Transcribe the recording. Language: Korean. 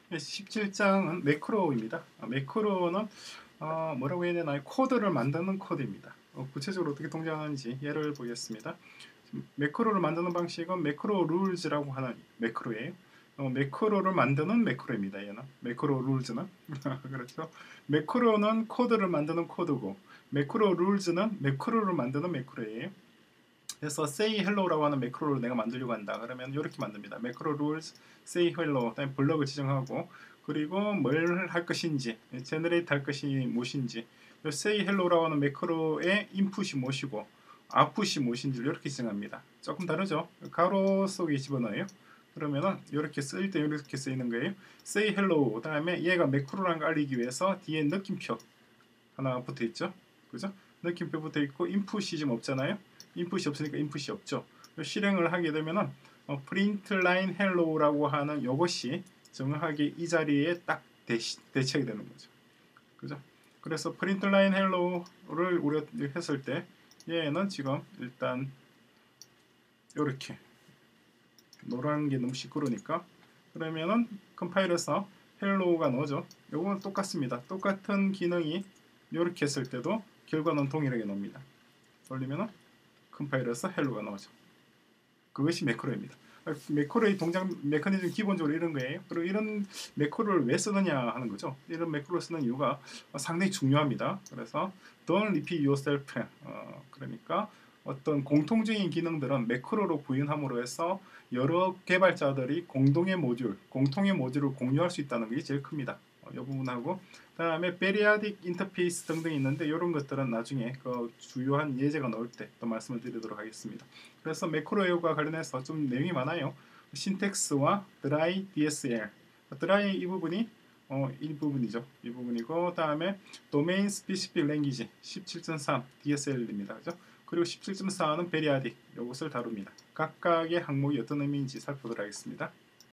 17장은 매크로입니다. 매크로는 뭐라고 해야 되나요? 코드를 만드는 코드입니다. 구체적으로 어떻게 동작하는지 예를 보겠습니다. 매크로를 만드는 방식은 매크로 룰즈라고 하는 매크로예요. 매크로를 만드는 매크로입니다. 얘는 매크로 룰즈는 그렇죠. 매크로는 코드를 만드는 코드고 매크로 룰즈는 매크로를 만드는 매크로예요. 그래서 say hello라고 하는 매크로를 내가 만들려고 한다. 그러면 이렇게 만듭니다. 매크로 rules say hello. 그다음에 블럭을 지정하고 그리고 뭘 할 것인지, generate 할 것이 무엇인지. say hello라고 하는 매크로의 input이 무엇이고 output이 무엇인지 이렇게 지정합니다. 조금 다르죠? 가로 속에 집어넣어요. 그러면은 이렇게 쓰일 때 이렇게 쓰이는 거예요. say hello. 그다음에 얘가 매크로라는 걸 알리기 위해서 뒤에 느낌표 하나 붙어 있죠. 그죠? 느낌표 붙어 있고 인풋이 지금 없잖아요. 인풋이 없으니까 인풋이 없죠. 실행을 하게 되면은 print line hello라고 하는 이것이 정확하게 이 자리에 딱 대체가 되는 거죠. 그죠? 그래서 print line hello를 우리가 했을 때 얘는 지금 일단 이렇게 노란 게 너무 시끄러우니까 그러면은 컴파일해서 hello가 나오죠. 요거는 똑같습니다. 똑같은 기능이 이렇게 했을 때도 결과는 동일하게 나옵니다. 돌리면은 컴파일해서 hello가 나오죠. 그것이 매크로입니다. 매크로의 동작 메커니즘 기본적으로 이런 거예요. 그리고 이런 매크로를 왜 쓰느냐 하는 거죠. 이런 매크로를 쓰는 이유가 상당히 중요합니다. 그래서 don't repeat yourself. 그러니까 어떤 공통적인 기능들은 매크로로 구현함으로 해서 여러 개발자들이 공통의 모듈을 공유할 수 있다는 게 제일 큽니다. 이 부분하고 그다음에 periodic 인터페이스 등등이 있는데 이런 것들은 나중에 그 주요한 예제가 나올 때 또 말씀을 드리도록 하겠습니다. 그래서 매크로웨어과 관련해서 좀 내용이 많아요. 신텍스와 드라이 DSL. 드라이 이 부분이 이 부분이죠. 이 부분이고 다음에 도메인 스페시픽 랭귀지 17.3 DSL입니다. 그죠? 그리고 17.4는 베리아딕 이것을 다룹니다. 각각의 항목이 어떤 의미인지 살펴보도록 하겠습니다.